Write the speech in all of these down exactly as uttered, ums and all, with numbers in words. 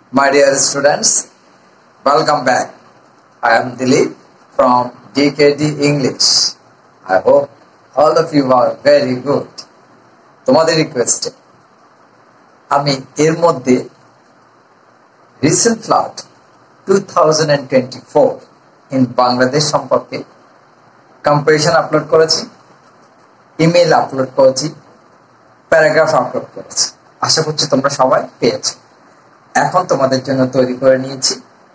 My dear students, welcome back. I am Dilip from D K D English. I hope all of you are very good. তোমাদের রিকোয়েস্টে আমি এর মধ্যে recent flood two thousand twenty four in Bangladesh সম্পর্কে comparison upload করেছি, email upload করেছি, paragraph upload করেছি। আশা করছি তোমরা সবাই পেয়েছো। এখন তোমাদের জন্য তৈরি করে নিয়েছি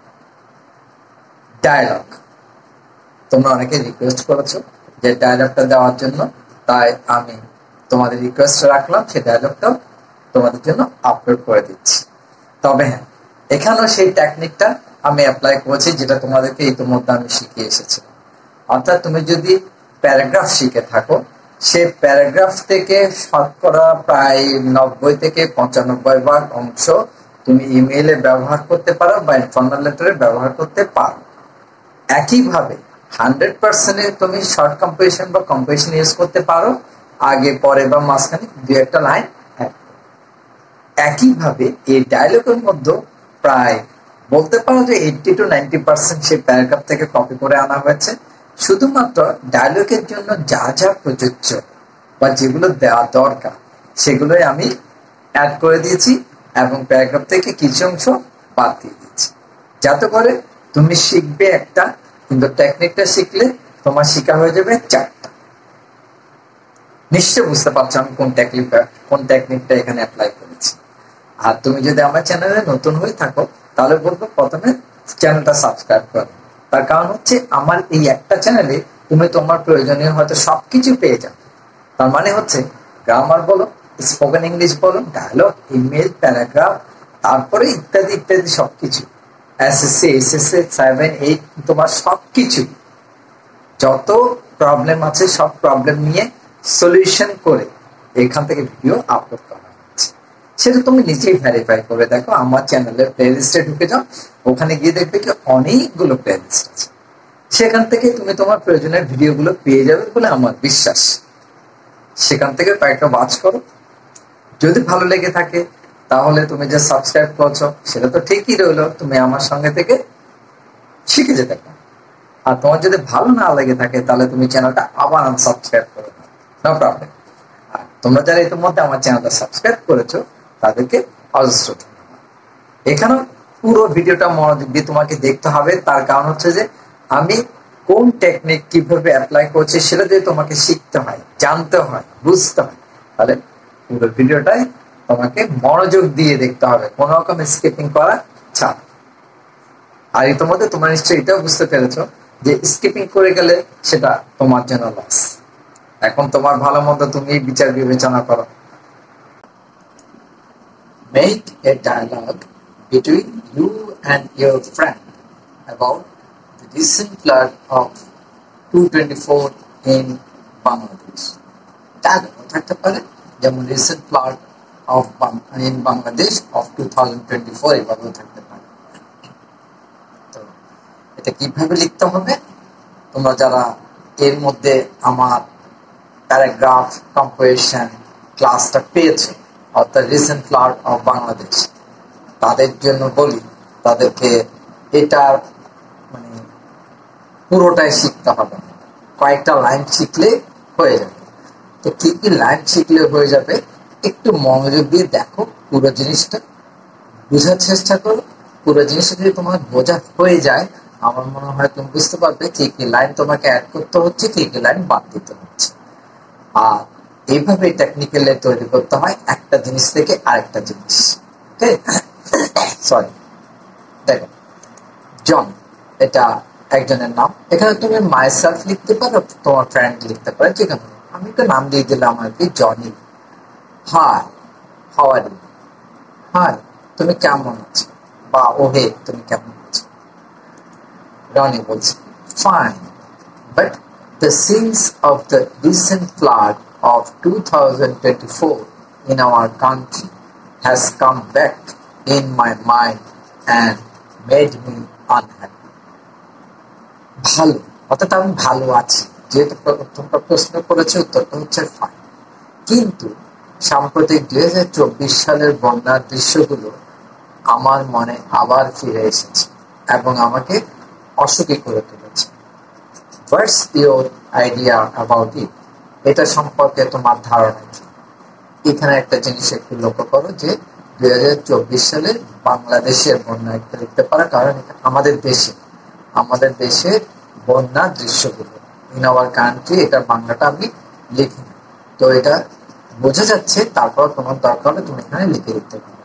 ডায়ালগ। তোমরা অনেকে রিকোয়েস্ট করেছো যে ডায়ালগটা দেওয়ার জন্য, তাই আমি তোমাদের রিকোয়েস্ট রাখলাম সেই ডায়ালগটাও তোমাদের জন্য আপলোড করে দিচ্ছি। তবে হ্যাঁ, এখানেও সেই টেকনিকটা আমি অ্যাপ্লাই করেছি যেটা তোমাদেরকে ইতিমধ্যে আমি শিখিয়ে এসেছি। অর্থাৎ তুমি যদি প্যারাগ্রাফ শিখে থাকো, সেই প্যারাগ্রাফ থেকে শতকরা প্রায় নব্বই থেকে পঁচানব্বই ভাগ অংশ তুমি ইমেইলে ব্যবহার করতে পারো বা ইনফর্মাল লেটারে ব্যবহার করতে পারো। একইভাবে হান্ড্রেড পার্সেন্টে তুমি শর্ট কম্পোজিশন বা কম্পোজিশন ইউজ করতে পারো, আগে পরে বা মাঝখানে দু একটা লাইন। একইভাবে এই ডায়লগের মধ্যে প্রায় বলতে পারো যে এইটটি টু নাইনটি পার্সেন্ট সেই প্যারাগ্রাফ থেকে কপি করে আনা হয়েছে। শুধুমাত্র ডায়লগের জন্য যা যা প্রযোজ্য বা যেগুলো দেওয়া দরকার সেগুলোই আমি অ্যাড করে দিয়েছি এবং প্যারাগ্রাফ থেকে কিছু অংশ বাদ দিয়ে দিয়েছি, যাতে করে তুমি শিখবে একটা, কিন্তু টেকনিকটা শিখলে তোমার শিখা হয়ে যাবে চারটা। নিশ্চয় বুঝতে পারছো আমি কোন টেকনিকটা কোন টেকনিকটা এখানে অ্যাপ্লাই করেছি। আর তুমি যদি আমার চ্যানেলে নতুন হয়ে থাকো তাহলে বলবো প্রথমে চ্যানেলটা সাবস্ক্রাইব করো। তার কারণ হচ্ছে আমার এই একটা চ্যানেলে তুমি তোমার প্রয়োজনীয় হয়তো সবকিছু পেয়ে যাবে। তার মানে হচ্ছে গ্রামার বলো, স্পোকেন ইংলিশ বলো, ডায়লগ, ইমেল, প্যারাগ্রাফ, তারপরে ইত্যাদি ইত্যাদি সবকিছু, এসএসসি, এসএসসি সেভেন এইট, তোমার সবকিছু যত প্রবলেম আছে সব প্রবলেম নিয়ে সলিউশন করে এখান থেকে ভিডিও আপলোড করা হচ্ছে। সেটা তুমি নিজেই ভেরিফাই করে দেখো। আমার চ্যানেলের প্লে লিস্টে ঢুকে যাও, ওখানে গিয়ে দেখবে কি অনেকগুলো প্লে লিস্ট আছে। সেখান থেকে তুমি তোমার প্রয়োজনীয় ভিডিওগুলো পেয়ে যাবে বলে আমার বিশ্বাস। সেখান থেকে কয়েকটা ওয়াচ করো। যদি ভালো লেগে থাকে তাহলে তুমি যে সাবস্ক্রাইব করছো সেটা তো ঠিকই রইলো, তুমি আমার সঙ্গে থেকে শিখে যেতে পারো। আর তোমার যদি ভালো না লেগে থাকে তাহলে তুমি চ্যানেলটা আবার আনসাবস্ক্রাইব করো, নো প্রবলেম। আর তোমরা যারা ইতিমধ্যে আমার চ্যানেলটা সাবস্ক্রাইব করেছো তাদেরকে অজস্র ধন্যবাদ। এখানেও পুরো ভিডিওটা মনোযোগ দিয়ে তোমাকে দেখতে হবে। তার কারণ হচ্ছে যে আমি কোন টেকনিক কিভাবে অ্যাপ্লাই করছি সেটা যদি তোমাকে শিখতে হয়, জানতে হয়, বুঝতে হয়, তাহলে পুরো ভিডিওটাই তোমাকে মনোযোগ দিয়ে দেখতে হবে, কোনো রকম স্কিপিং করা ছাড়া। আর ইতিমধ্যে তোমরা নিশ্চয়ই এটাও বুঝতে পেরেছো যে স্কিপিং করে গেলে সেটা তোমার জন্য লস। এখন তোমার ভালো মন্দ তুমি বিচার বিবেচনা করো। Make a dialogue between you and your friend about the recent flood of two twenty-four in Bangladesh. Dialogue থাকতে পারে যেমন recent flood of in Bangladesh of two thousand twenty four এভাবেও থাকতে পারে। তো এটা কিভাবে লিখতে হবে, তোমরা যারা এর মধ্যে আমার প্যারাগ্রাফ কম্পোজিশন ক্লাসটা পেয়েছে, অর্থাৎ রিসেন্ট ফ্লাড অফ বাংলাদেশ, তাদের জন্য বলি তাদেরকে এটা মানে পুরোটাই শিখতে হবে, কয়েকটা লাইন শিখলে হয়ে যাবে। তো কি কি লাইন শিখলে হয়ে যাবে একটু মনোযোগ দিয়ে দেখো, পুরো জিনিসটা বোঝার চেষ্টা করো। পুরো জিনিসটা যদি তোমার বোঝা হয়ে যায় আমার মনে হয় তুমি বুঝতে পারবে কি কি লাইন তোমাকে অ্যাড করতে হচ্ছে, কি কি লাইন বাদ দিতে হচ্ছে। আর এইভাবে টেকনিক্যালি তৈরি করতে হয় একটা জিনিস থেকে আরেকটা জিনিস। সরি, দেখো জন এটা একজনের নাম, এখানে তুমি মাইসেলফ লিখতে পারো, তোমার ফ্রেন্ড লিখতে পারো, ঠিক আছে। আমি একটা নাম দিয়ে দিলাম আর কি, Johnny. Hi, how are you? Hi, তুমি কেমন আছো? বা ওহে, তুমি কেমন আছো? রনি বলছে fine, but the scenes of the recent flood of two thousand twenty-four in our country has come back in my mind and made me unhappy. ভালো, অর্থাৎ আমি ভালো আছি, যেহেতু তোমরা প্রশ্ন করেছে উত্তরটা হচ্ছে ফাইন। কিন্তু সাম্প্রতিক দুই হাজার চব্বিশ সালের বন্যার দৃশ্যগুলো আমার মনে আবার ফিরে এসেছে এবং আমাকে অসুখী করে তুলেছে। What's your idea about it? এটা সম্পর্কে তোমার ধারণা কি? এখানে একটা জিনিস একটু লক্ষ্য করো যে দুই হাজার চব্বিশ সালে বাংলাদেশের বন্যা একটা দেখতে পারো, কারণ আমাদের দেশে আমাদের দেশের বন্যার দৃশ্যগুলো ইন আওয়ার কান্ট্রি, এটা বাংলাটা আমি লিখি না, তো এটা বোঝা যাচ্ছে। তারপর তোমার দরকার হলে তুমি এখানে লিখে দিতে পারো।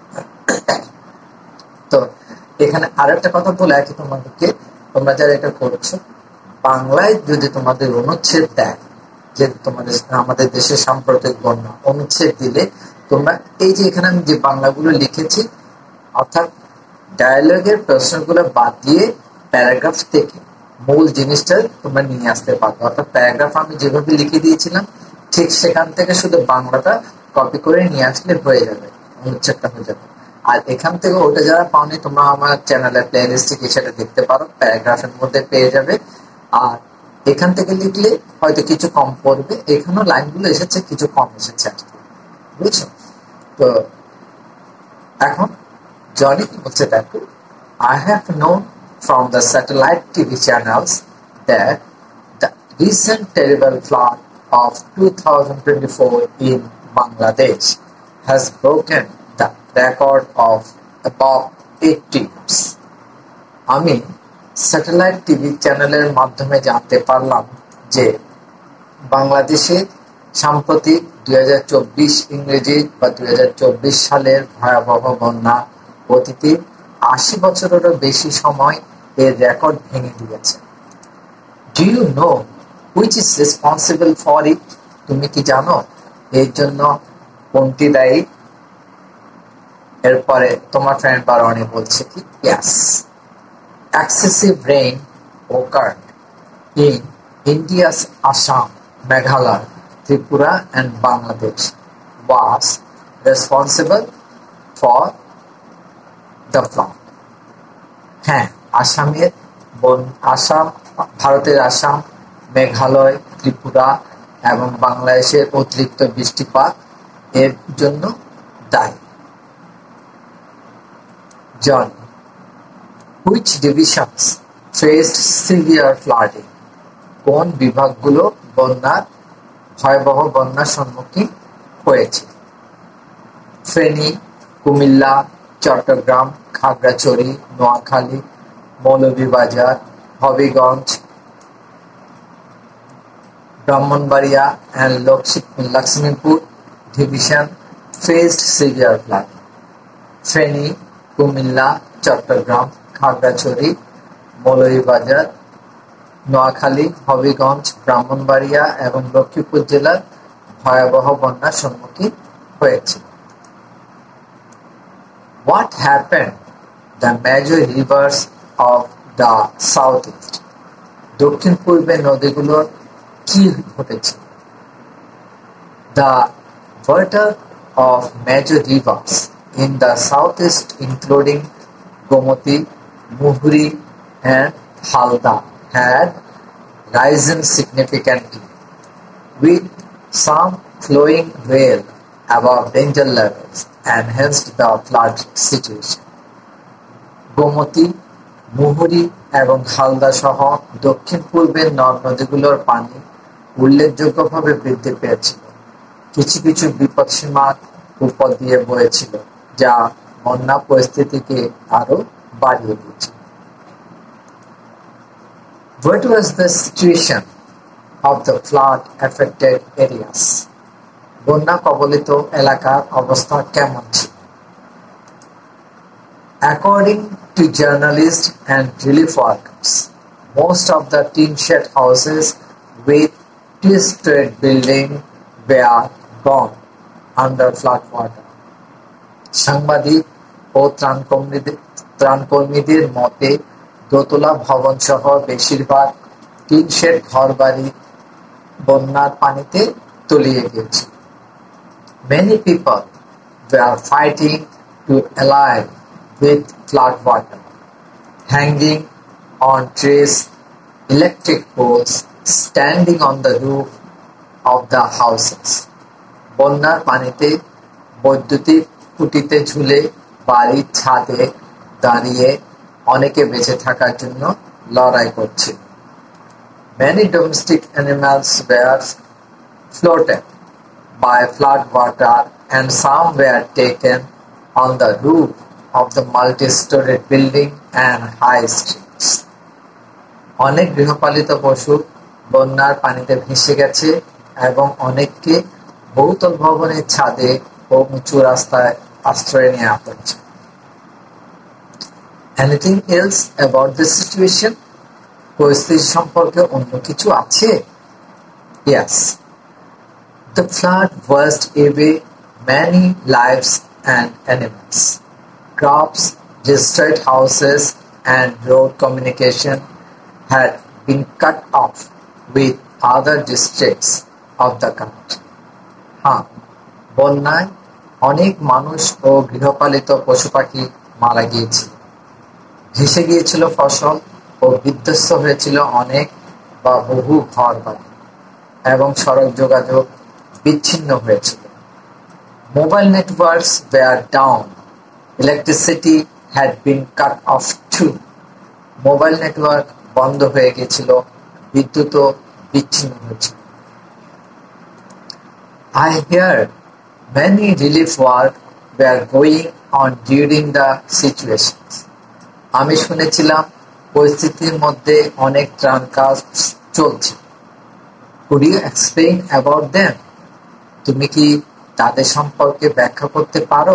তো এখানে আর একটা কথা বলে রাখি তোমাদেরকে, তোমরা যারা এটা করছো, বাংলায় যদি তোমাদের অনুচ্ছেদ দেয় যে তোমাদের আমাদের দেশের সাম্প্রতিক বন্যা, অনুচ্ছেদ দিলে তোমরা এই যে এখানে আমি যে বাংলাগুলো লিখেছি, অর্থাৎ ডায়ালগের প্রশ্নগুলো বাদ দিয়ে প্যারাগ্রাফ থেকে মূল জিনিসটা তোমরা নিয়ে আসতে পারবে। অর্থাৎ প্যারাগ্রাফ আমি যেভাবে লিখে দিয়েছিলাম ঠিক সেখান থেকে শুধু বাংলাটা কপি করে নিয়ে আসলে হয়ে যাবে, অনুচ্ছেদটা হয়ে যাবে। আর এখান থেকে ওটা যারা পাওনি, তোমরা আমার চ্যানেলের প্লে লিস্টে গিয়ে সেটা দেখতে পারো, প্যারাগ্রাফের মধ্যে পেয়ে যাবে। আর এখান থেকে লিখলে হয়তো কিছু কম পড়বে, এখানেও লাইনগুলো এসেছে কিছু কম এসেছে, বুঝছো? তো এখন জনি কি বলছে দেখো, I have known from the satellite T V channels that the recent terrible flood of two thousand twenty-four in Bangladesh has broken the record of above eighty years. আমি স্যাটেলাইট টিভি চ্যানেলের মাধ্যমে জানতে পারলাম যে বাংলাদেশে সাম্প্রতিক দুই হাজার চব্বিশ ইংরেজি বা দুই হাজার চব্বিশ সালের ভয়াবহ বন্যা অতীতে আশি বছরেরও বেশি সময় এর রেকর্ড ভেঙে দিয়েছে। Do you know which is responsible for it? তুমি কি জানো এর জন্য কোনটি দায়ী? এরপরে তোমার ফ্রেন্ড বারণী বলছে কি, ইয়াস, excessive rain occurred in India's Assam, Meghalaya, Tripura and Bangladesh was responsible for the flood. হ্যাঁ, আসামের বন আসাম ভারতের আসাম, মেঘালয়, ত্রিপুরা এবং বাংলাদেশের অতিরিক্ত বৃষ্টিপাত এর জন্য দায়ী। জন, which divisions faced severe flooding? কোন বিভাগগুলো বন্যার ভয়াবহ বন্যার সম্মুখীন হয়েছে? Feni, Comilla, Chittagong, Khagrachari, Noakhali, Moulvibazar, Habiganj, Brahmanbaria and Lakshmipur division faced severe flooding. Feni, Comilla, Chittagong, Khagrachari, Moulvibazar, Noakhali, Habiganj, Brahmanbaria এবং লক্ষ্মীপুর জেলার ভয়াবহ বন্যার সম্মুখীন হয়েছে। What happened the major rivers of the southeast? দক্ষিণ পূর্বে নদীগুলোর কি ঘটেছে? The water of major rivers in the southeast including Gomati, Muhri and Halda had risen significantly, with some flowing well above danger levels, enhanced the flood situation. Gomti, Muhuri এবং হালদা সহ দক্ষিণ পূর্বের নদ নদীগুলোর পানি উল্লেখযোগ্যভাবে বৃদ্ধি পেয়েছিল, কিছু কিছু বিপদসীমার উপর দিয়ে বয়েছিল, যা বন্যা পরিস্থিতিকে আরো বাড়িয়ে দিয়েছিল। What was the situation of the flood affected areas? বন্যা কবলিত এলাকার অবস্থা কেমন ছিল? According to journalists and relief workers, most of the tin shed houses with two-story building were gone under flood water. সাংবাদিক ও ত্রাণকর্মীদের মতে দোতলা ভবন সহ বেশিরভাগ টিন শেড ঘরবাড়ি বন্যার পানিতে তলিয়ে গিয়েছে। Many people were fighting to alive with flood water, hanging on trees, electric poles, standing on the roof of the houses. বন্যার পানিতে বৈদ্যুতিক খুঁটিতে ঝুলে বাড়ির ছাদে দাঁড়িয়ে অনেকে বেঁচে থাকার জন্য লড়াই করছিল। Many domestic animals were floated by flood water and some were taken on the roof of the multi-storied building and high streets. অনেক গৃহপালিত পশু বন্যার পানিতে ভেসে গেছে এবং অনেককে বহুতল ভবনের ছাদে ও উঁচু রাস্তায় আশ্রয় নেওয়া হচ্ছে। Anything else about this situation? পরিস্থিতি সম্পর্কে অন্য কিছু আছে? Yes. The flood washed away many lives and animals. Crops, destroyed houses, and road communication had been cut off with other districts of the country. হ্যাঁ, বন্যায় অনেক মানুষ ও গৃহপালিত পশু পাখি মারা গিয়েছিল, ভেসে গিয়েছিল ফসল ও বিধ্বস্ত হয়েছিল অনেক বা বহু ঘর বাড়ি এবং সড়ক যোগাযোগ বিচ্ছিন্ন হয়েছিল। Mobile networks were down. Electricity had been cut off too. Mobile network বন্ধ হয়ে গিয়েছিল, বিদ্যুৎও বিচ্ছিন্ন হয়েছিল। I heard many relief work were going on during the situations. আমি শুনেছিলাম পরিস্থিতির মধ্যে অনেক ত্রাণ কাজ চলছে। Could you explain about them? তুমি কি তাদের সম্পর্কে ব্যাখ্যা করতে পারো?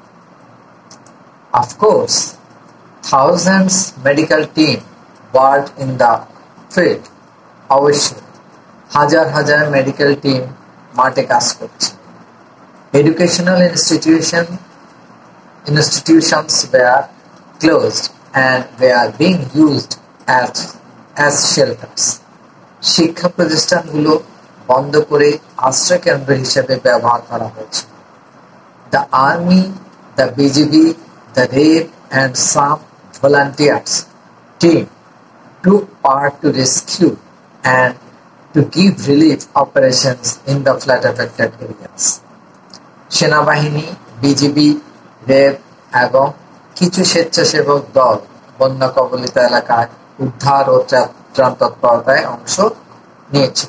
Of course, thousands medical team worked in the field. অবশ্যই হাজার হাজার মেডিকেল টিম মাঠে কাজ করছে। Educational institution institutions were closed and were being used as as shelters. শিক্ষা প্রতিষ্ঠানগুলো বন্ধ করে আশ্রয় কেন্দ্র হিসেবে ব্যবহার করা হয়েছে। The army, the B G B, the R A B and some volunteers team took part to rescue and to give relief operations in the flood affected areas. সেনাবাহিনী, বিজিবি, রেব এবং কিছু স্বেচ্ছাসেবক দল বন্যা কবলিত এলাকায় উদ্ধার ও ত্রাণ তৎপরতায় অংশ নিয়েছে।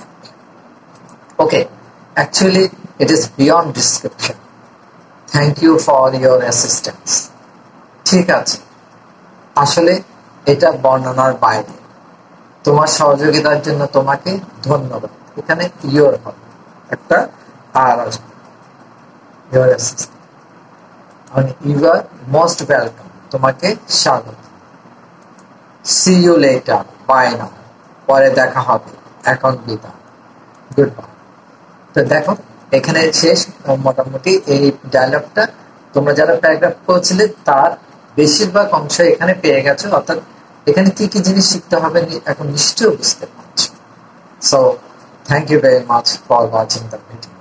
Okay, actually it is beyond description. Thank you for your assistance. ঠিক আছে, আসলে এটা বর্ণনার বাইরে। তোমার সহযোগিতার জন্য তোমাকে ধন্যবাদ। এখানে ইয়োর হবে একটা আর আসবে, ইয়োর অ্যাসিস্ট্যান্ট। মানে ইউ আর মোস্ট ওয়েলকাম, তোমাকে স্বাগত। See you later, bye now, পরে দেখা হবে, এখন বিদায়, গুড বাই। তো দেখো এখানে শেষ মোটামুটি এই ডায়লগটা। তোমরা যারা প্যারাগ্রাফ পড়ছিলে তার বেশিরভাগ অংশ এখানে পেয়ে গেছো, অর্থাৎ এখানে কি কি জিনিস শিখতে হবে এখন নিশ্চয়ই বুঝতে পারছো। So thank you very much for watching the video.